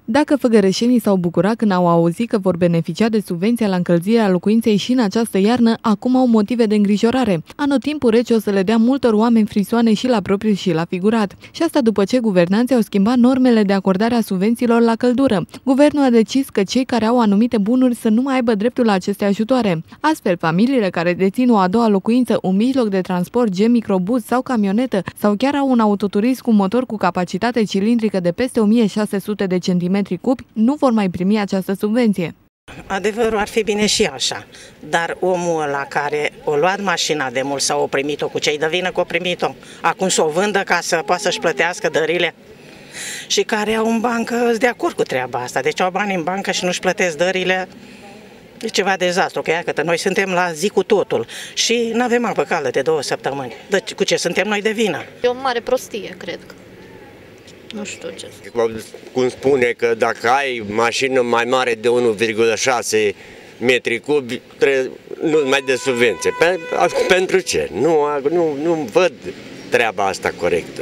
Dacă făgărășenii s-au bucurat când au auzit că vor beneficia de subvenția la încălzirea locuinței și în această iarnă, acum au motive de îngrijorare. Anotimpul rece o să le dea multor oameni frisoane și la propriu și la figurat. Și asta după ce guvernanții au schimbat normele de acordare a subvențiilor la căldură. Guvernul a decis că cei care au anumite bunuri să nu mai aibă dreptul la aceste ajutoare. Astfel, familiile care dețin o a doua locuință, un mijloc de transport gen microbuz sau camionetă sau chiar au un autoturism cu motor cu capacitate cilindrică de peste 1600 de centimetri cubi, nu vor mai primi această subvenție. Adevărul ar fi bine și așa, dar omul ăla care o luat mașina de mult sau o primit-o, cu ce-i dă vină că o primit-o, acum să o vândă ca să poată să-și plătească dările, și care au în bancă, sunt de acord cu treaba asta, deci au bani în bancă și nu-și plătesc dările, e ceva dezastru, că iată, noi suntem la zi cu totul și nu avem apă caldă de 2 săptămâni, deci cu ce suntem noi de vină? E o mare prostie, cred că. Nu știu ce. Cum spune că dacă ai mașină mai mare de 1,6 metri cubi, nu mai de subvenție. Pentru ce? Nu văd treaba asta corectă.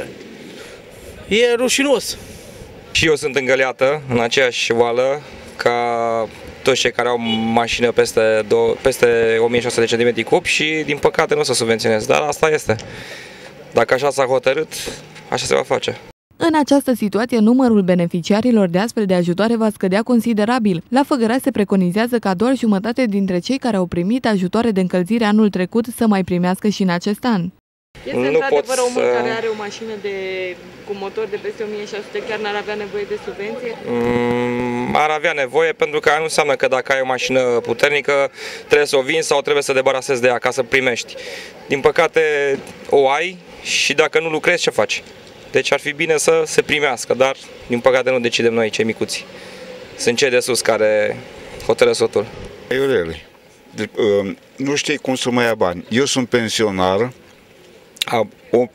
E rușinos. Și eu sunt îngăleată în aceeași oală ca toți cei care au mașină peste 1600 de cm cubi și din păcate nu o să subvenționez, dar asta este. Dacă așa s-a hotărât, așa se va face. În această situație, numărul beneficiarilor de astfel de ajutoare va scădea considerabil. La Făgăraș se preconizează ca doar jumătate dintre cei care au primit ajutoare de încălzire anul trecut să mai primească și în acest an. Este într-adevăr omul care are o mașină cu motor de peste 1600 chiar n-ar avea nevoie de subvenție? Ar avea nevoie, pentru că nu înseamnă că dacă ai o mașină puternică trebuie să o vinzi sau trebuie să te debarasezi de ea ca să primești. Din păcate o ai și dacă nu lucrezi, ce faci? Deci ar fi bine să se primească, dar din păcate nu decidem noi, cei micuți. Sunt cei de sus care hotărăsc totul. Iurele, nu știi cum să mai ia bani. Eu sunt pensionar, am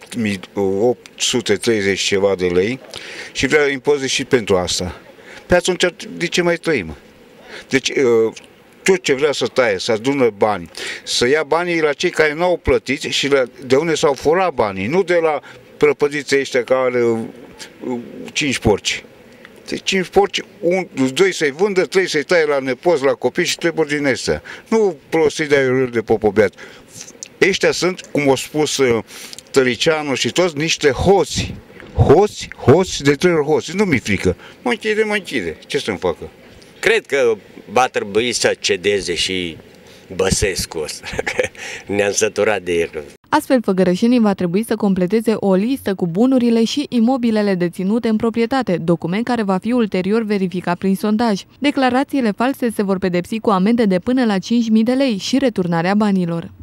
830 ceva de lei și vreau impozit și pentru asta. Pe atunci de ce mai trăim? Deci tot ce vrea să taie, să adună bani, să ia banii la cei care n-au plătit și de unde s-au furat banii, nu de la prăpădiții ăștia care are 5 porci. Deci 5 porci, 2 să-i vândă, 3 să-i taie la nepoți, la copii și treburi din astea. Nu prostii de aiurări de popobeat. Ăștia sunt, cum a spus Tăricianu și toți, niște hoți. Hoți de 3 ori hoți. Nu mi-e frică. Mă închide. Ce să-mi facă? Cred că va trebui să cedeze și Băsescu ăsta, că ne-am săturat de el. Astfel, făgărășenii va trebui să completeze o listă cu bunurile și imobilele deținute în proprietate, document care va fi ulterior verificat prin sondaj. Declarațiile false se vor pedepsi cu amende de până la 5.000 de lei și returnarea banilor.